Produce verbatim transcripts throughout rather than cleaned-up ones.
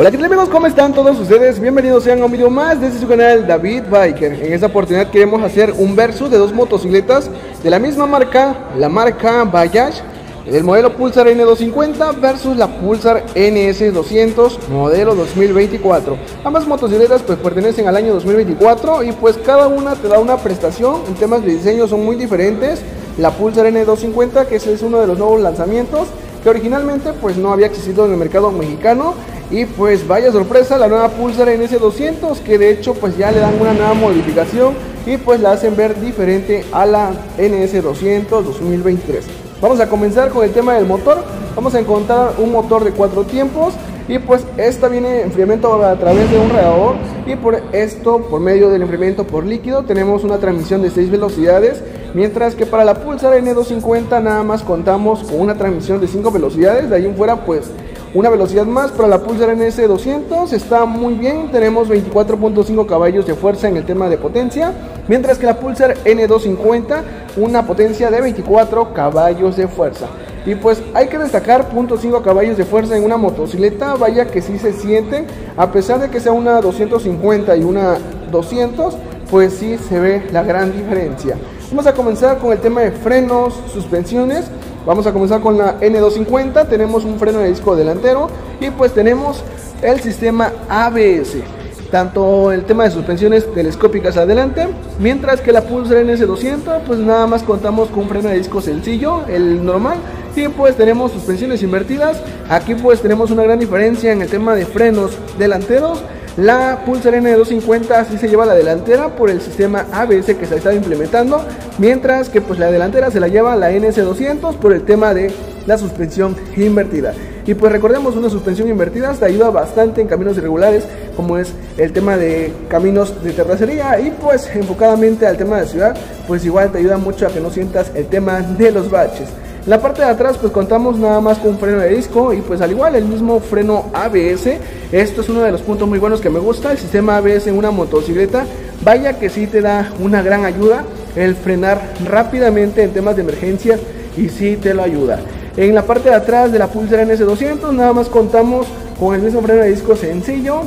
Hola, ¿qué tal amigos? ¿Cómo están todos ustedes? Bienvenidos sean a un video más desde su canal David Biker. En esta oportunidad queremos hacer un versus de dos motocicletas de la misma marca, la marca Bajaj, el modelo Pulsar N doscientos cincuenta versus la Pulsar N S doscientos modelo dos mil veinticuatro. Ambas motocicletas pues pertenecen al año dos mil veinticuatro y pues cada una te da una prestación. En temas de diseño son muy diferentes. La Pulsar N doscientos cincuenta, que ese es uno de los nuevos lanzamientos que originalmente pues no había existido en el mercado mexicano. Y pues vaya sorpresa, la nueva Pulsar N S doscientos, que de hecho pues ya le dan una nueva modificación y pues la hacen ver diferente a la N S doscientos dos mil veintitrés. Vamos a comenzar con el tema del motor. Vamos a encontrar un motor de cuatro tiempos y pues esta viene enfriamiento a través de un radiador, y por esto, por medio del enfriamiento por líquido, tenemos una transmisión de seis velocidades, mientras que para la Pulsar N doscientos cincuenta nada más contamos con una transmisión de cinco velocidades. De ahí en fuera pues una velocidad más. Para la Pulsar N S doscientos está muy bien, tenemos veinticuatro punto cinco caballos de fuerza en el tema de potencia, mientras que la Pulsar N doscientos cincuenta una potencia de veinticuatro caballos de fuerza. Y pues hay que destacar punto cinco caballos de fuerza en una motocicleta, vaya que sí se sienten, a pesar de que sea una doscientos cincuenta y una doscientos, pues sí se ve la gran diferencia. Vamos a comenzar con el tema de frenos, suspensiones. Vamos a comenzar con la N doscientos cincuenta, tenemos un freno de disco delantero y pues tenemos el sistema A B S, tanto el tema de suspensiones telescópicas adelante, mientras que la Pulsar N S doscientos pues nada más contamos con un freno de disco sencillo, el normal, y pues tenemos suspensiones invertidas. Aquí pues tenemos una gran diferencia en el tema de frenos delanteros. La Pulsar N doscientos cincuenta sí se lleva la delantera por el sistema A B S que se está implementando, mientras que pues la delantera se la lleva la N S doscientos por el tema de la suspensión invertida. Y pues recordemos, una suspensión invertida te ayuda bastante en caminos irregulares, como es el tema de caminos de terracería, y pues enfocadamente al tema de ciudad, pues igual te ayuda mucho a que no sientas el tema de los baches. En la parte de atrás pues contamos nada más con un freno de disco y pues al igual el mismo freno A B S. Esto es uno de los puntos muy buenos que me gusta, el sistema A B S en una motocicleta. Vaya que sí te da una gran ayuda el frenar rápidamente en temas de emergencia, y sí te lo ayuda. En la parte de atrás de la Pulsar N S doscientos nada más contamos con el mismo freno de disco sencillo,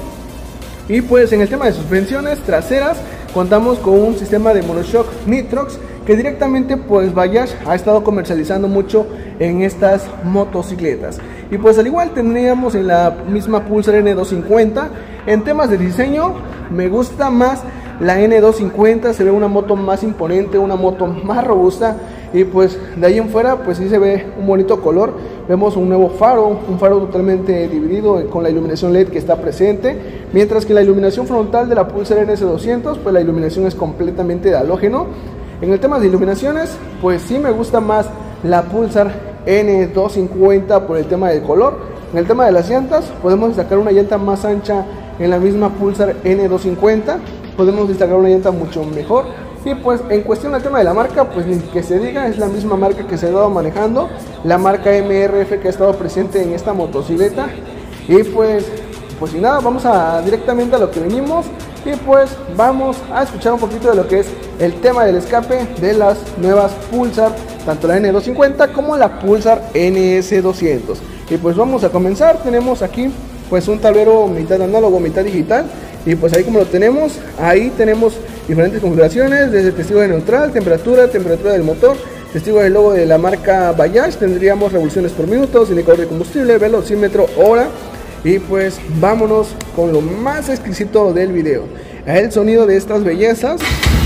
y pues en el tema de suspensiones traseras contamos con un sistema de monoshock Nitrox que directamente pues Bajaj ha estado comercializando mucho en estas motocicletas. Y pues al igual tendríamos en la misma Pulsar N doscientos cincuenta. En temas de diseño me gusta más la N doscientos cincuenta, se ve una moto más imponente, una moto más robusta, y pues de ahí en fuera pues sí se ve un bonito color. Vemos un nuevo faro, un faro totalmente dividido con la iluminación L E D que está presente, mientras que la iluminación frontal de la Pulsar N S doscientos pues la iluminación es completamente de halógeno. En el tema de iluminaciones pues sí me gusta más la Pulsar N doscientos cincuenta por el tema del color. En el tema de las llantas podemos destacar una llanta más ancha en la misma Pulsar N doscientos cincuenta, podemos destacar una llanta mucho mejor. Y pues en cuestión del tema de la marca, pues ni que se diga, es la misma marca que se ha dado manejando, la marca M R F que ha estado presente en esta motocicleta. Y pues, pues sin nada, vamos a directamente a lo que venimos, y pues vamos a escuchar un poquito de lo que es el tema del escape de las nuevas Pulsar, tanto la N doscientos cincuenta como la Pulsar N S doscientos. Y pues vamos a comenzar. Tenemos aquí pues un tablero mitad análogo, mitad digital, y pues ahí como lo tenemos, ahí tenemos diferentes configuraciones, desde testigo de neutral, temperatura, temperatura del motor, testigo del logo de la marca Bajaj, tendríamos revoluciones por minuto, indicador de combustible, velocímetro, hora. Y pues vámonos con lo más exquisito del video, el sonido de estas bellezas,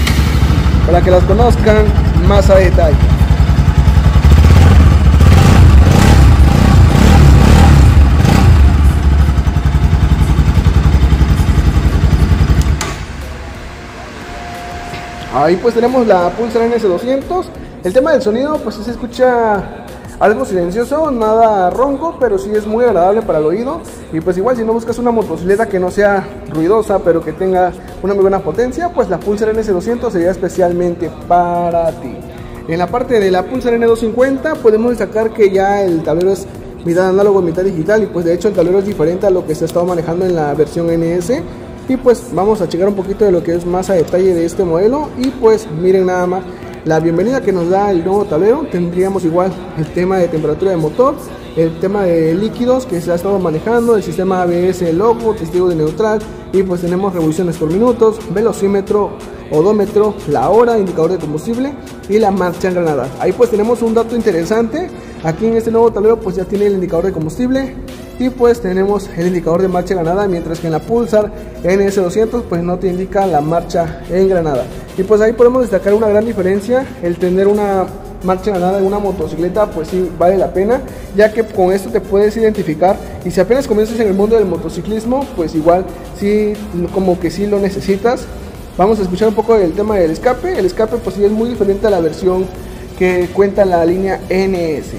para que las conozcan más a detalle. Ahí pues tenemos la Pulsar N S doscientos. El tema del sonido pues se escucha algo silencioso, nada ronco, pero sí es muy agradable para el oído. Y pues igual si no buscas una motocicleta que no sea ruidosa pero que tenga una muy buena potencia, pues la Pulsar N S doscientos sería especialmente para ti. En la parte de la Pulsar N doscientos cincuenta podemos destacar que ya el tablero es mitad análogo, mitad digital, y pues de hecho el tablero es diferente a lo que se ha estado manejando en la versión N S. Y pues vamos a checar un poquito de lo que es más a detalle de este modelo. Y pues miren nada más la bienvenida que nos da el nuevo tablero. Tendríamos igual el tema de temperatura de motor, el tema de líquidos que se ha estado manejando, el sistema A B S, logbook, testigo de neutral, y pues tenemos revoluciones por minutos, velocímetro, odómetro, la hora, indicador de combustible y la marcha en granada. Ahí pues tenemos un dato interesante. Aquí en este nuevo tablero pues ya tiene el indicador de combustible y pues tenemos el indicador de marcha en granada, mientras que en la Pulsar N S doscientos pues no te indica la marcha en granada. Y pues ahí podemos destacar una gran diferencia, el tener una marcha en granada en una motocicleta pues sí vale la pena, ya que con esto te puedes identificar, y si apenas comienzas en el mundo del motociclismo pues igual sí, como que sí lo necesitas. Vamos a escuchar un poco del tema del escape. El escape pues sí es muy diferente a la versión que cuenta la línea N S.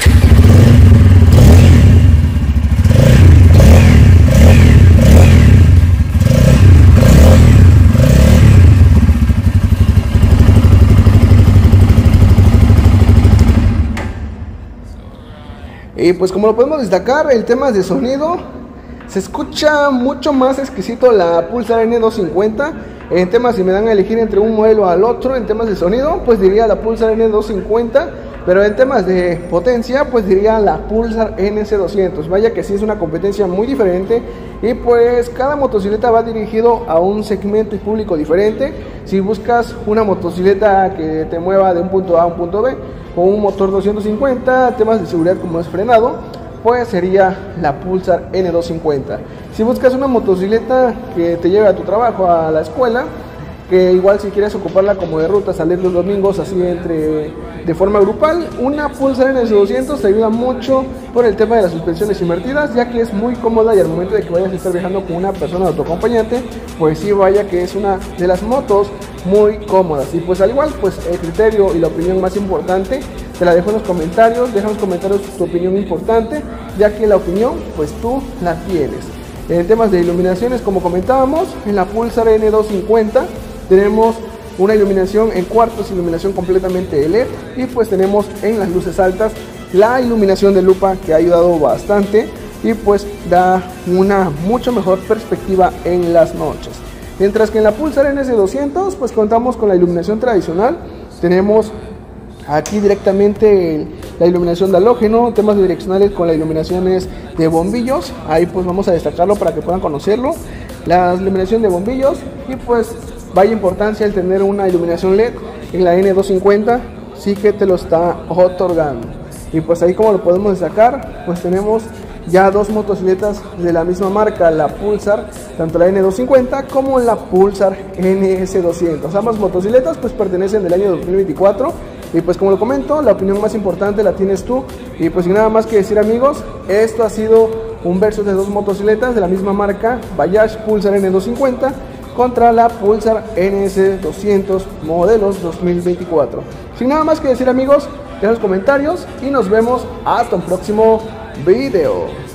Y pues como lo podemos destacar, el tema de sonido, se escucha mucho más exquisito la Pulsar N doscientos cincuenta. En temas, si me dan a elegir entre un modelo al otro en temas de sonido, pues diría la Pulsar N doscientos cincuenta. Pero en temas de potencia, pues diría la Pulsar N S doscientos. Vaya que sí es una competencia muy diferente. Y pues cada motocicleta va dirigido a un segmento y público diferente. Si buscas una motocicleta que te mueva de un punto A a un punto B, con un motor doscientos cincuenta, temas de seguridad como es frenado, pues sería la Pulsar N doscientos cincuenta. Si buscas una motocicleta que te lleve a tu trabajo, a la escuela, que igual si quieres ocuparla como de ruta, salir los domingos así entre de forma grupal, una Pulsar N S doscientos te ayuda mucho por el tema de las suspensiones invertidas, ya que es muy cómoda, y al momento de que vayas a estar viajando con una persona o tu acompañante, pues sí, vaya que es una de las motos muy cómodas. Y pues al igual, pues el criterio y la opinión más importante te la dejo en los comentarios. Deja en los comentarios tu opinión importante, ya que la opinión pues tú la tienes. En temas de iluminaciones, como comentábamos, en la Pulsar N doscientos cincuenta tenemos una iluminación en cuartos, iluminación completamente L E D, y pues tenemos en las luces altas la iluminación de lupa, que ha ayudado bastante y pues da una mucho mejor perspectiva en las noches. Mientras que en la Pulsar N S doscientos pues contamos con la iluminación tradicional. Tenemos aquí directamente la iluminación de halógeno, temas direccionales con las iluminaciones de bombillos. Ahí pues vamos a destacarlo para que puedan conocerlo, la iluminación de bombillos. Y pues vaya importancia el tener una iluminación L E D en la N doscientos cincuenta, sí que te lo está otorgando. Y pues ahí, como lo podemos destacar, pues tenemos ya dos motocicletas de la misma marca, la Pulsar, tanto la N doscientos cincuenta como la Pulsar N S doscientos. Ambas motocicletas pues pertenecen del año dos mil veinticuatro. Y pues como lo comento, la opinión más importante la tienes tú. Y pues sin nada más que decir, amigos, esto ha sido un versus de dos motocicletas de la misma marca, Bajaj Pulsar N doscientos cincuenta contra la Pulsar N S doscientos modelos dos mil veinticuatro. Sin nada más que decir, amigos, dejen los comentarios y nos vemos hasta un próximo video.